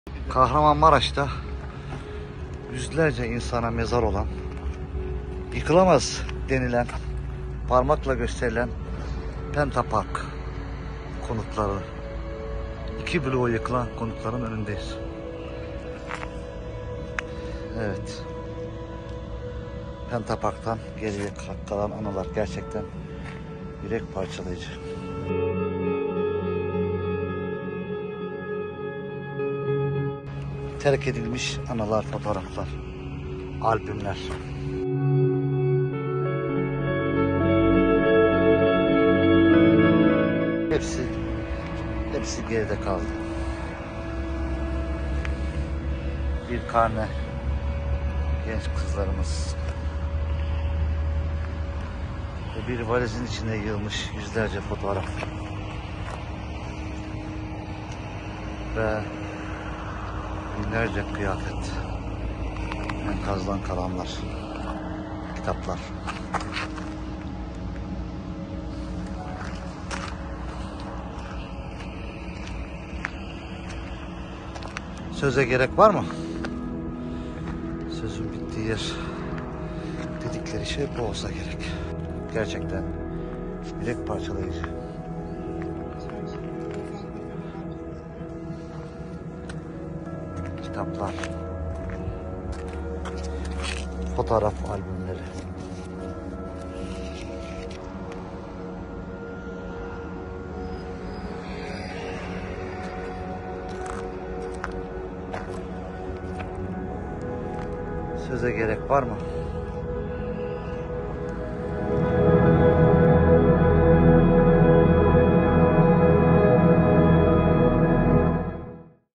Kahramanmaraş'ta yüzlerce insana mezar olan, yıkılamaz denilen, parmakla gösterilen Penta Park konutları, 2 bloğu yıkılan konutların önündeyiz. Evet. Penta Park'tan geriye kalan anılar gerçekten yürek parçalayıcı. Terk edilmiş anılar, fotoğraflar, albümler. Hepsi geride kaldı. Bir karne genç kızlarımız ve bir valizin içine yığılmış yüzlerce fotoğraf ve binlerce kıyafet, enkazdan kalanlar, kitaplar. Söze gerek var mı? Sözün bittiği yer, dedikleri şey bu olsa gerek. Gerçekten yürek parçalayıcı. Kitaplar, fotoğraf albümleri. Söze gerek var mı?